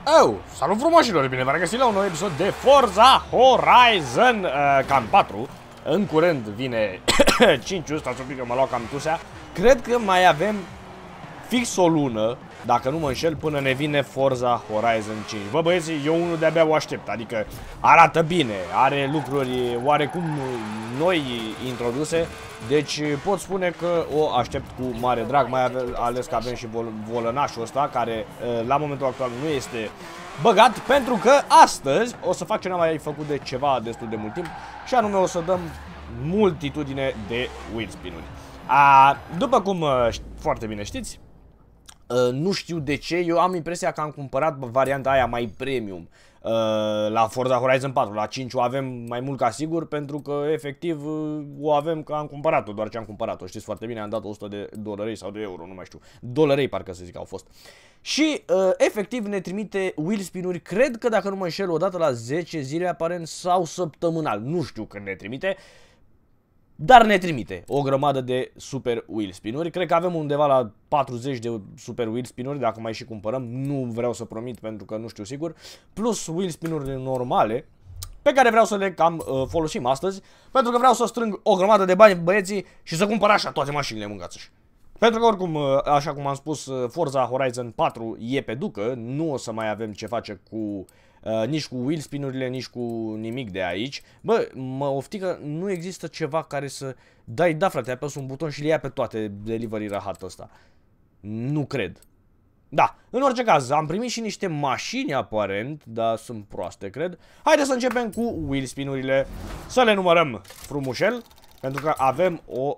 Oh, salut frumoșilor, bine v-am regăsit la un nou episod de Forza Horizon cam 4. În curând vine 5-ul, stați un pic că mă lua cam tusea. Cred că mai avem fix o lună, dacă nu mă înșel, până ne vine Forza Horizon 5. Bă băieții, eu unul de-abia o aștept, adică arată bine, are lucruri oarecum noi introduse. Deci pot spune că o aștept cu mare drag, mai ales că avem și volănașul ăsta, care la momentul actual nu este băgat, pentru că astăzi o să fac ce n-am mai făcut de ceva destul de mult timp, și anume o să dăm multitudine de wheel spin-uri. După cum foarte bine știți, nu știu de ce, eu am impresia că am cumpărat varianta aia mai premium la Forza Horizon 4, la 5 o avem mai mult ca sigur, pentru că efectiv o avem că am cumpărat-o, doar ce am cumpărat-o, știți foarte bine, am dat 100 de dolari sau de euro, nu mai știu, dolari parcă să zic au fost. Și efectiv ne trimite wheel spin-uri, cred că dacă nu mă înșel, o dată la 10 zile aparent sau săptămânal, nu știu când ne trimite. Dar ne trimite o grămadă de super wheel spin-uri. Cred că avem undeva la 40 de super wheel spin-uri, dacă mai și cumpărăm. Nu vreau să promit pentru că nu știu sigur. Plus wheel spin-uri normale, pe care vreau să le cam folosim astăzi, pentru că vreau să strâng o grămadă de bani, băieții, și să cumpăr așa toate mașinile, mâncați-și. Pentru că oricum, așa cum am spus, Forza Horizon 4 e pe ducă. Nu o să mai avem ce face cu nici cu wheel spin-urile, nici cu nimic de aici. Bă, mă oftică, nu există ceva care să dai, da frate, apăs un buton și le ia pe toate delivery rahat ăsta. Nu cred. Da, în orice caz, am primit și niște mașini aparent, dar sunt proaste, cred. Haideți să începem cu wheel spin-urile, să le numărăm frumușel, pentru că avem o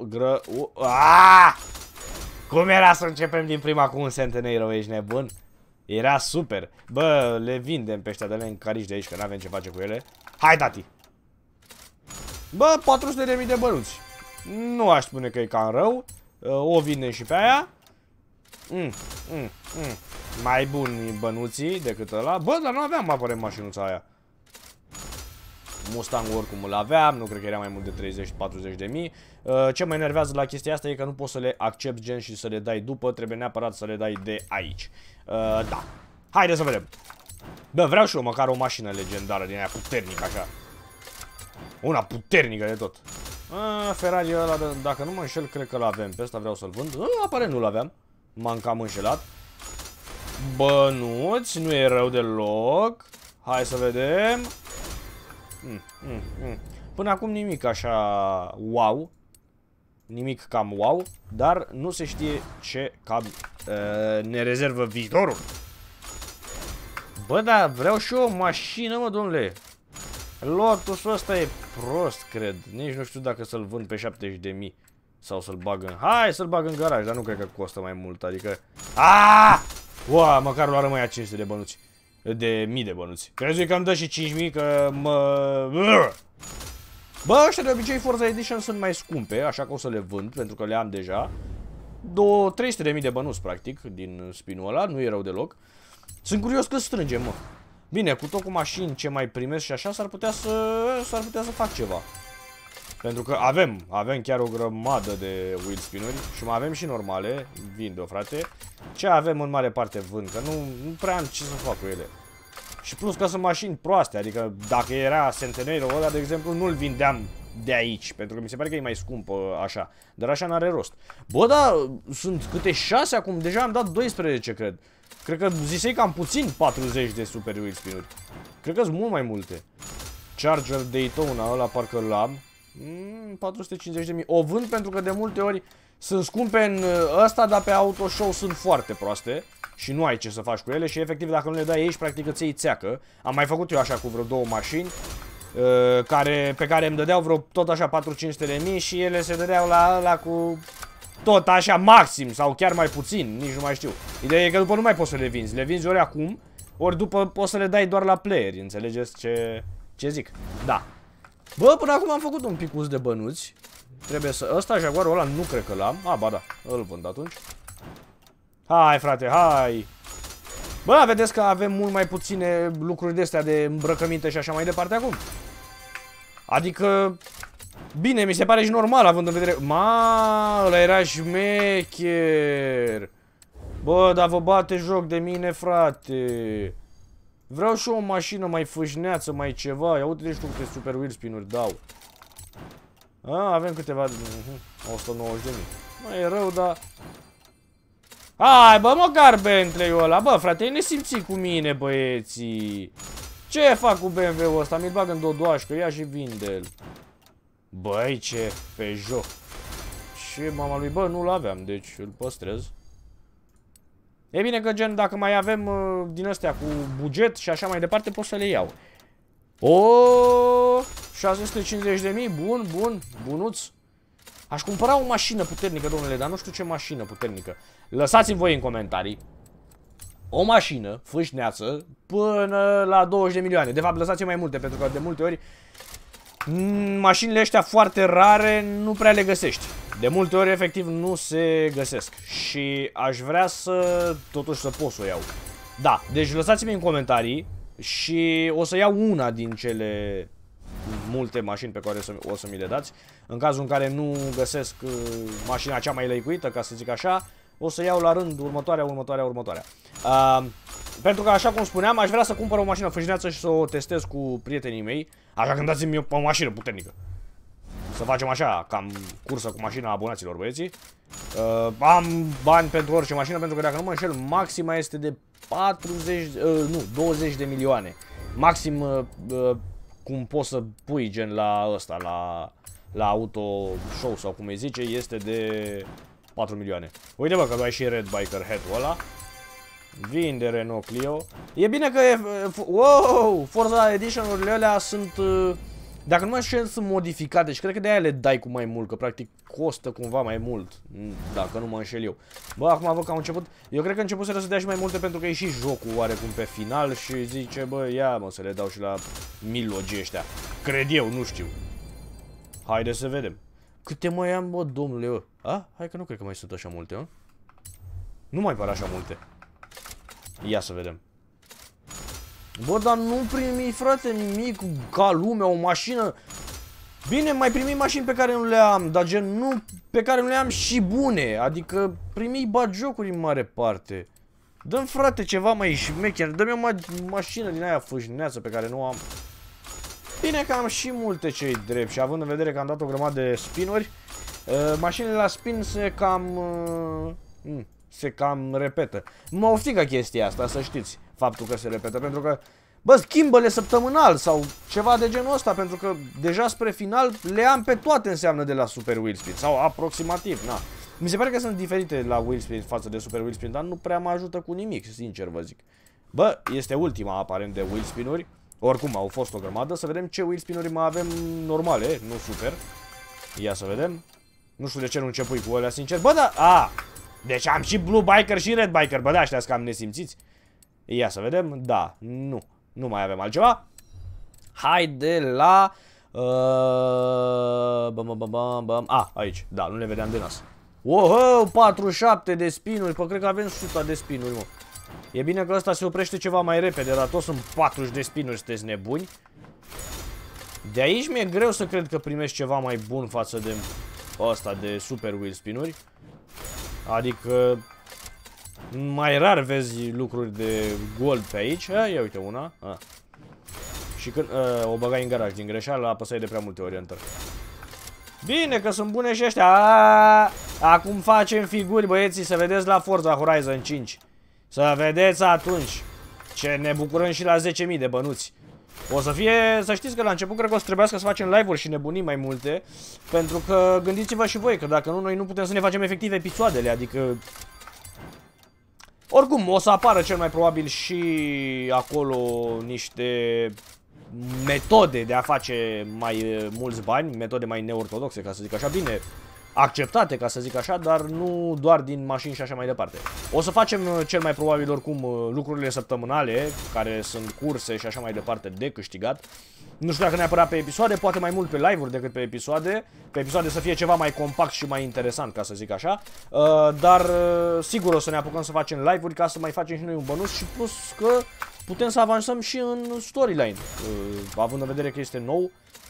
Cum era să începem din prima cu un Centenario, ești nebun? Era super. Bă, le vindem pe ăștia de le încarici de aici, că n-avem ce face cu ele. Hai, tati! Bă, 400.000 de bănuți. Nu aș spune că e cam rău. O vindem și pe aia. Mai buni bănuții decât ăla. Bă, dar nu aveam aparent mașinuța aia. Mustang oricum îl aveam, nu cred că era mai mult de 30-40 de mii. Ce mă enervează la chestia asta e că nu poți să le accepti gen și să le dai după, trebuie neapărat să le dai de aici. Da. Haideți să vedem. Bă, vreau și eu măcar o mașină legendară din aia puternică așa. Una puternică de tot. Ferrari ăla, dacă nu mă înșel, cred că l-avem. Pe ăsta vreau să-l vând. Aparent nu l-aveam. M-am cam înșelat. Bănuți, nu e rău deloc. Hai să vedem. Până acum nimic așa wow. Nimic cam wow. Dar nu se știe ce cam ne rezervă viitorul. Bă, da, vreau și eu o mașină, mă, domnule. Lotusul ăsta e prost, cred. Nici nu știu dacă să-l vând pe 70.000 sau să-l bag în... Hai să-l bag în garaj, dar nu cred că costă mai mult, adică... Ua, măcar l-a rămâia 500 de bănuți. De mii de bănuți. Crezi că îmi dă și 5.000 că mă... Bă, ăștia de obicei Forza Edition sunt mai scumpe, așa că o să le vând, pentru că le am deja. 300.000 de bănuți, practic, din spinul ăla, nu e rău deloc. Sunt curios cât strângem, mă. Bine, cu tot cu mașini ce mai primesc și așa, s-ar putea să fac ceva. Pentru că avem chiar o grămadă de wheel spin-uri și mai avem și normale, vinde-o, frate. Ce avem în mare parte vând, că nu prea am ce să fac cu ele. Și plus că sunt mașini proaste, adică dacă era Centenario ăla, de exemplu, nu-l vindeam de aici, pentru că mi se pare că e mai scump așa, dar așa n-are rost. Bă, da, sunt câte 6 acum, deja am dat 12, cred. Cred că zisei cam puțin 40 de super wheel spin-uri. Cred că sunt mult mai multe. Charger Daytona, ăla parcă l-am. 450.000. O vând pentru că de multe ori sunt scumpe în ăsta, dar pe Autoshow sunt foarte proaste și nu ai ce să faci cu ele și efectiv dacă nu le dai aici, practic îți iei țeacă. Am mai făcut eu așa cu vreo 2 mașini pe care îmi dădeau vreo tot așa 400-500 de mii și ele se dădeau la cu tot așa maxim sau chiar mai puțin, nici nu mai știu. Ideea e că după nu mai poți să le vinzi. Le vinzi ori acum, ori după poți să le dai doar la playeri, înțelegeți ce zic? Da. Bă, până acum am făcut un picuț de bănuți. Trebuie să... Ăsta, Jaguarul ăla, nu cred că l-am. Ba da, îl vând atunci. Hai, frate, hai. Bă, vedeți că avem mult mai puține lucruri de astea de îmbrăcăminte și așa mai departe acum. Adică... Bine, mi se pare și normal, având în vedere... ăla era șmecher. Bă, dar vă bate joc de mine, frate. Vreau și o mașină mai fâșneață, mai ceva. Ia uite-te și tu câte super wheel spin-uri dau. Avem câteva... 190.000. Mai e rău, dar... Hai, bă, măcar Bentley-ul ăla. Bă, frate, e nesimțit cu mine, băieții. Ce fac cu BMW-ul ăsta? Mi-l bag în dodoașcă, ia și vinde-l. Băi, ce Peugeot. Și mama lui, bă, nu-l aveam, deci îl păstrez. E bine că, gen, dacă mai avem din astea cu buget și așa mai departe, pot să le iau. O, 650.000, bun, bunuț. Aș cumpăra o mașină puternică, domnule, dar nu știu ce mașină puternică. Lăsați-mi voi în comentarii o mașină fâșneață până la 20 de milioane. De fapt, lăsați-mi mai multe, pentru că de multe ori mașinile astea foarte rare nu prea le găsești. De multe ori, efectiv, nu se găsesc. Și aș vrea să, totuși, să pot să o iau. Da, deci lăsați-mi în comentarii și o să iau una din cele multe mașini pe care o să mi le dați. În cazul în care nu găsesc mașina cea mai lăicuită, ca să zic așa, o să iau la rând următoarea. Pentru că, așa cum spuneam, aș vrea să cumpăr o mașină fâșneață și să o testez cu prietenii mei. Așa că dați-mi o mașină puternică. Să facem așa, cam cursă cu mașina abonaților, băieții. Am bani pentru orice mașină, pentru că dacă nu mă înșel, maxima este de 20 de milioane. Maxim cum poți să pui, gen, la ăsta, la Auto Show sau cum îi zice, este de 4 milioane. Uite, bă, că ai și Red Biker Hat-ul ăla. Vinde Renault Clio. E bine că wow, Forza Edition-urile alea sunt, dacă nu mă înșel, sunt modificate și cred că de aia le dai cu mai mult, că practic costă cumva mai mult, dacă nu mă înșel eu. Bă, acum văd că au început, eu cred că început să dea și mai multe pentru că e și jocul oarecum pe final și zice, bă, ia mă, să le dau și la milogii ăștia. Cred eu, nu știu. Haide să vedem. Câte mai am, bă, domnule, bă? Hai că nu cred că mai sunt așa multe, mă. Nu mai par așa multe. Ia să vedem. Bă, dar nu primi, frate, nimic ca lumea, o mașină. Bine, mai primi mașini pe care nu le am, dar gen nu pe care nu le am și bune. Adică primi bagiocuri în mare parte. Dă-mi, frate, ceva mai șmecher. Dă-mi o mașină din aia fâșneață pe care nu am. Bine că am și multe, ce-i drept. Și având în vedere că am dat o grămadă de spinuri, mașinile la spin se cam repetă. Mă oftică chestia asta, să știți, faptul că se repetă, pentru că, bă, schimbă-le săptămânal sau ceva de genul ăsta, pentru că deja spre final le am pe toate, înseamnă, de la Super Wheel Spin, sau aproximativ, na. Mi se pare că sunt diferite la Wheel Spin față de Super Wheel Spin, dar nu prea mă ajută cu nimic, sincer vă zic. Bă, este ultima, aparent, de Wheel Spin-uri. Oricum, au fost o grămadă. Să vedem ce Wheel Spin-uri mai avem normale, nu super. Ia să vedem. Nu știu de ce nu începui cu alea, sincer. Bă, da, deci am și Blue Biker și Red Biker. Bă, da, ăștia-s cam nesimțiți. Ia să vedem. Da, nu mai avem altceva. Haide la... aici. Da, nu le vedeam de nas. Wow, 47 de spinuri. Păi cred că avem 100 de spinuri, mă. E bine că ăsta se oprește ceva mai repede, dar toți sunt 40 de spinuri, sunteți nebuni. De aici mi-e greu să cred că primești ceva mai bun față de ăsta de Super Wheel Spin-uri. Adică mai rar vezi lucruri de gold pe aici. Ia uite una. Și când o băgai în garaj din greșeală, apăsai de prea multe ori Enter. Bine că sunt bune și ăștia. Acum facem figuri, băieții, să vedeți la Forza Horizon 5. Să vedeți atunci ce ne bucurăm și la 10.000 de bănuți. O să fie, să știți că la început cred că o să trebuiască să facem live-uri și nebunii mai multe. Pentru că gândiți-vă și voi că dacă nu, noi nu putem să ne facem efectiv episoadele. Adică... Oricum, o să apară cel mai probabil și acolo niște metode de a face mai mulți bani. Metode mai neortodoxe, ca să zic așa, bine acceptate, ca să zic așa, dar nu doar din mașini și așa mai departe. O să facem cel mai probabil oricum lucrurile săptămânale, care sunt curse și așa mai departe de câștigat. Nu știu dacă neapărat pe episoade, poate mai mult pe live-uri decât pe episoade. Pe episoade să fie ceva mai compact și mai interesant, ca să zic așa. Dar sigur o să ne apucăm să facem live-uri ca să mai facem și noi un bonus și plus că putem să avansăm și în storyline, având în vedere că este nou.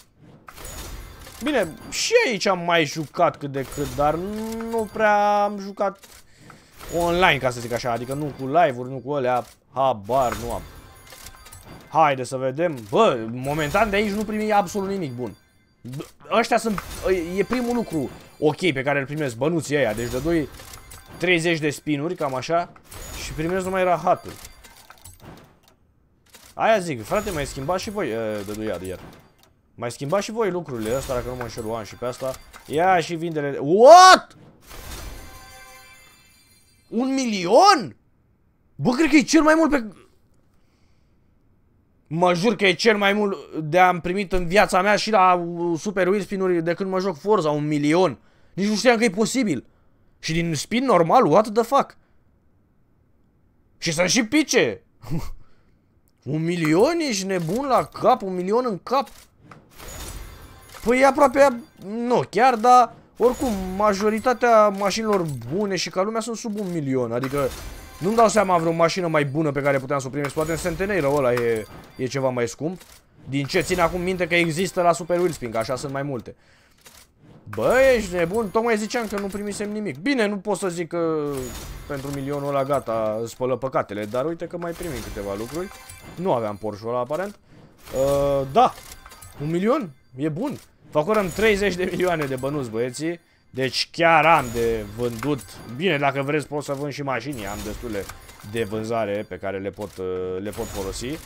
Bine, și aici am mai jucat cât de cât, dar nu prea am jucat online, ca să zic așa, adică nu cu live-uri, nu cu alea, habar nu am. Haide să vedem. Bă, momentan de aici nu primi absolut nimic bun. Ăștia sunt... E primul lucru ok pe care îl primesc bănuții ăia. Deci dădui 30 de spinuri, cam așa. Și primesc numai rahatul. Aia zic, frate, mai schimbați și voi. Dădui iar. Mai schimbați și voi lucrurile astea, dacă nu mă înșel, o am și pe asta. Ia și vindele... What? 1.000.000? Bă, cred că e cel mai mult pe... Mă jur că e cel mai mult de am primit în viața mea și la Super Wheel Spin-uri de când mă joc Forza, 1.000.000. Nici nu știam că e posibil. Și din spin normal, what the fuck? Și să și pice. 1.000.000? Ești nebun la cap? 1.000.000 în cap? Păi e aproape... Nu chiar, dar oricum majoritatea mașinilor bune și ca lumea sunt sub 1.000.000. Adică nu-mi dau seama vreo mașină mai bună pe care puteam să o primesc. Poate în Centenaire ăla e ceva mai scump. Din ce țin acum minte că există la Super Wheel Spin, că așa sunt mai multe. Bă, ești nebun, tocmai ziceam că nu primisem nimic. Bine, nu pot să zic că pentru milionul ăla gata, spălă păcatele. Dar uite că mai primim câteva lucruri. Nu aveam Porsche-ul ăla aparent. Da, 1.000.000, e bun. Facurăm 30 de milioane de bănuți, băieții. Deci chiar am de vândut. Bine, dacă vreți pot să vând și mașini. Am destule de vânzare pe care le pot folosi.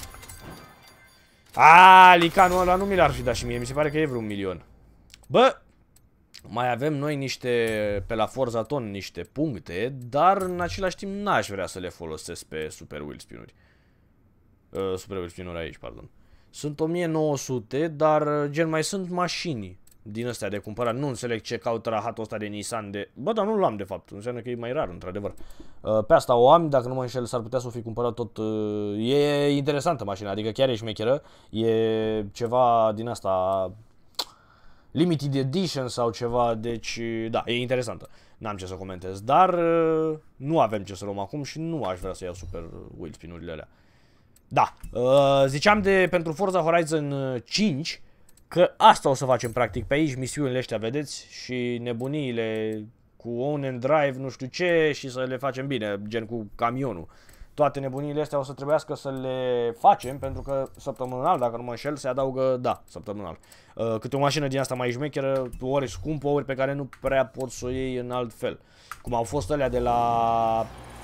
Licanul ăla nu mi l-ar fi dat și mie. Mi se pare că e vreo 1.000.000. Bă, mai avem noi niște, pe la Forza Ton, niște puncte, dar în același timp n-aș vrea să le folosesc pe Super Wheel Spin-uri. Super Wheel Spin-uri aici, pardon. Sunt 1900, dar gen mai sunt mașini din astea de cumpărat. Nu înțeleg ce caută rahatul ăsta de Nissan de... Bă, dar nu l-am de fapt. Înseamnă că e mai rar, într-adevăr. Pe asta o am, dacă nu mă înșel, s-ar putea să o fi cumpărat tot... E interesantă mașina, adică chiar e șmecheră. E ceva din asta... Limited Edition sau ceva, deci... Da, e interesantă. N-am ce să comentez, dar nu avem ce să luăm acum și nu aș vrea să iau Super Wheel Spin-urile alea. Da, ziceam pentru Forza Horizon 5 că asta o să facem practic pe aici, misiunile astea, vedeți, și nebuniile cu own and drive, nu știu ce, și să le facem bine, gen cu camionul. Toate nebuniile astea o să trebuiască să le facem, pentru că săptămânal, dacă nu mă înșel, se adaugă, da, săptămânal. Câte o mașină din asta mai șmecheră, ori scumpă, ori pe care nu prea poți să o iei în alt fel. Cum au fost alea de la...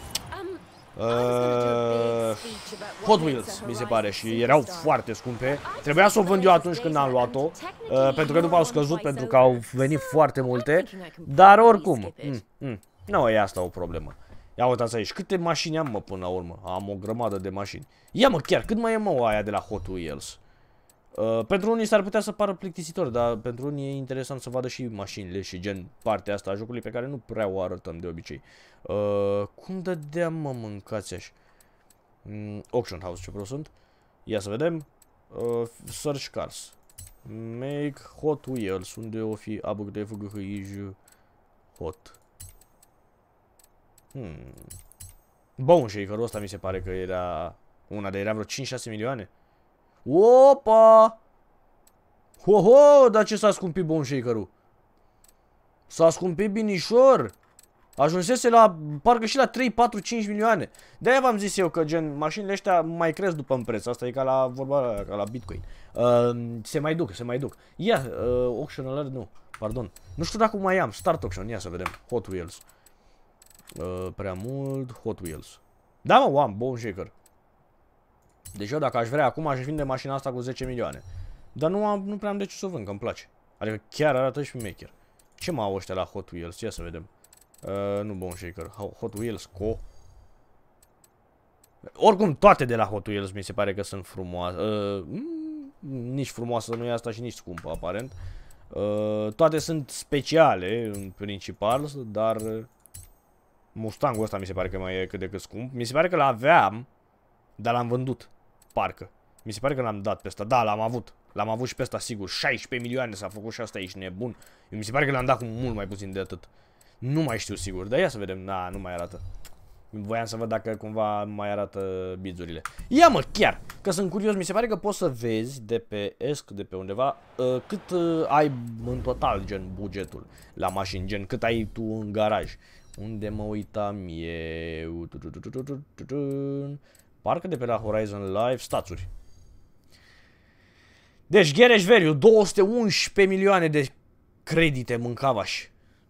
Hot Wheels, mi se pare, și erau foarte scumpe. Trebuia să o vând eu atunci când am luat-o, pentru că după au scăzut, pentru că au venit foarte multe. Dar oricum, nu e asta o problemă. Ia uitați aici, câte mașini am, mă, până la urmă. Am o grămadă de mașini. Ia, mă, chiar, cât mai e, mă, aia de la Hot Wheels? Pentru unii s-ar putea să pară plictisitor, dar pentru unii e interesant să vadă și mașinile și gen partea asta a jocului pe care nu prea o arătăm de obicei. Cum dădeam, mă, mâncați așa? Auction House, ce vreau sunt? Ia să vedem. Search Cars. Make Hot Wheels. Unde o fi abug de FGHIJ Hot. Bun, shaker-ul ăsta mi se pare că era una de era vreo 5-6 milioane. Opa! Ho-ho! Dar ce s-a scumpit Bone Shaker-ul? S-a scumpit binișor! Ajunsese la, parcă și la 3, 4, 5 milioane. De-aia v-am zis eu că gen, mașinile ăștia mai cresc după în preț. Asta e ca la vorba, ca la Bitcoin. Se mai duc. Ia, auction alert, nu, pardon. Nu știu dacă mai am, start auction, ia să vedem. Hot Wheels. Prea mult, Hot Wheels. Da, mă, am, Bone Shaker. Deci eu dacă aș vrea acum aș vinde mașina asta cu 10 milioane. Dar nu prea am de ce să o vând, că îmi place. Adică chiar arată și maker. Ce mă au ăștia la Hot Wheels? Ia să vedem. Nu Bone Shaker, Hot Wheels Co. Oricum toate de la Hot Wheels mi se pare că sunt frumoase. Nici frumoasă nu e asta și nici scumpă aparent. Toate sunt speciale în principal, dar Mustangul ăsta mi se pare că mai e cât de cât scump. Mi se pare că l-aveam, dar l-am vândut. Parcă. Mi se pare că l-am dat pe ăsta. Da, l-am avut. L-am avut și pe ăsta, sigur. 16 milioane s-a făcut și asta, ești nebun. Eu mi se pare că l-am dat cu mult mai puțin de atât. Nu mai știu sigur, dar ia să vedem. Da, nu mai arată. Voiam să văd dacă cumva mai arată bizurile. Ia, mă, chiar, că sunt curios. Mi se pare că poți să vezi de pe ESC, de pe undeva, cât ai în total, gen, bugetul la mașini, gen, cât ai tu în garaj. Unde mă uitam eu? Parcă de pe la Horizon Live, stațuri. Deci, Garage Value, 211 milioane de credite mâncavași.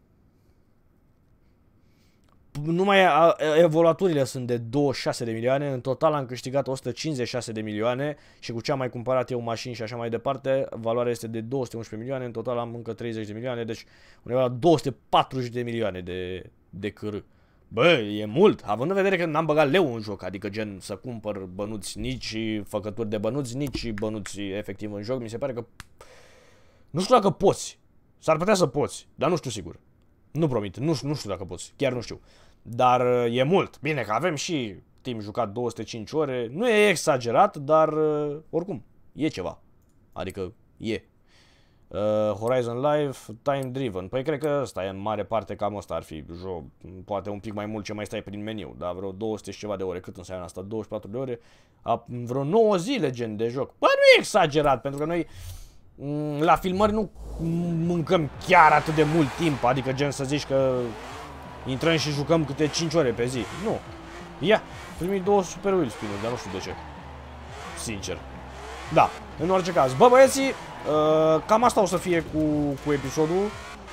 Numai evoluaturile sunt de 26 de milioane, în total am câștigat 156 de milioane și cu ce am mai cumpărat eu mașini și așa mai departe, valoarea este de 211 milioane, în total am încă 30 de milioane, deci undeva la 240 de milioane de câr. Bă, e mult, având în vedere că n-am băgat leu în joc, adică gen să cumpăr bănuți, nici făcături de bănuți, nici bănuți efectiv în joc, mi se pare că... Nu știu dacă poți, s-ar putea să poți, dar nu știu sigur. Nu promit, nu știu dacă poți, chiar nu știu. Dar e mult. Bine că avem și timp jucat 205 ore. Nu e exagerat, dar oricum, e ceva. Adică e. Horizon Live, Time Driven. Păi cred că ăsta e în mare parte cam ăsta ar fi joc. Poate un pic mai mult ce mai stai prin meniu. Dar vreo 200 și ceva de ore. Cât înseamnă asta? 24 de ore? Vreo 9 zile gen de joc. Bă, nu e exagerat, pentru că noi... La filmări nu mâncăm chiar atât de mult timp, adică gen să zici că intrăm și jucăm câte 5 ore pe zi. Nu. Ia, primit 2 Super Wheel spin-uri, dar nu știu de ce. Sincer. Da, în orice caz. Bă, băieții, cam asta o să fie cu episodul.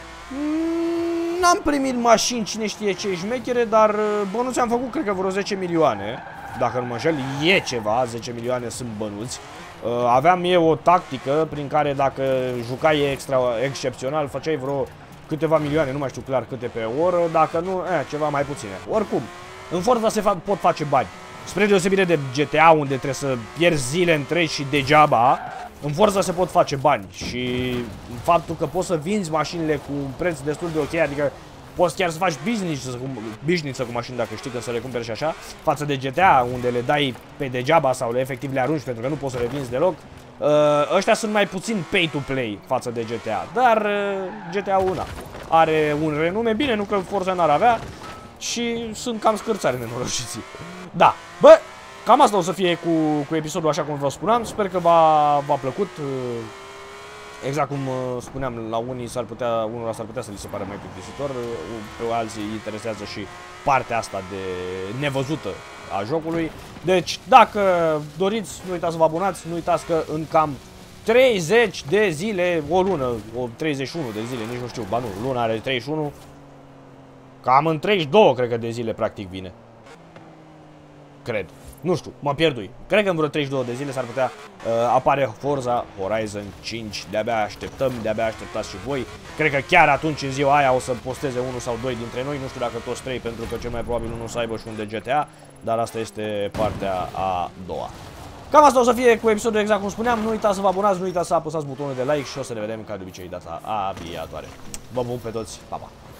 N-am primit mașini, cine știe ce șmechere, dar bănuți am făcut, cred că vreo 10 milioane. Dacă nu mă înșel, e ceva, 10 milioane sunt bănuți. Aveam eu o tactică prin care dacă jucai excepțional, făceai vreo câteva milioane, nu mai știu clar câte pe oră, dacă nu, ceva mai puține. Oricum, în Forza se pot face bani. Spre deosebire de GTA, unde trebuie să pierzi zile întregi și degeaba, în Forza se pot face bani. Și faptul că poți să vinzi mașinile cu un preț destul de ok, adică poți chiar să faci business cu mașini dacă știi când să le cumperi și așa, față de GTA, unde le dai pe degeaba sau efectiv le arunci pentru că nu poți să le vinzi deloc. Ăștia sunt mai puțin pay to play față de GTA, dar GTA 1 are un renume, bine, nu că Forza n-ar avea și sunt cam scârțari nenorociții. Da, bă, cam asta o să fie cu episodul așa cum vă spuneam, sper că v-a plăcut. Exact cum spuneam, la unora s-ar putea să li se pare mai plictisitor, pe alții îi interesează și partea asta de nevăzută a jocului. Deci, dacă doriți, nu uitați să vă abonați, nu uitați că în cam 30 de zile, o lună, 31 de zile, nici nu știu, ba nu, luna are 31, cam în 32 cred că de zile practic vine. Cred. Nu știu, mă pierdui. Cred că în vreo 32 de zile s-ar putea apare Forza Horizon 5. De-abia așteptăm, de-abia așteptați și voi. Cred că chiar atunci, în ziua aia, o să posteze unul sau doi dintre noi. Nu știu dacă toți trei, pentru că cel mai probabil unul să aibă și un de GTA. Dar asta este partea a doua. Cam asta o să fie cu episodul exact cum spuneam. Nu uitați să vă abonați, nu uitați să apăsați butonul de like și o să ne vedem ca de obicei data viitoare. Vă pup pe toți, pa, pa!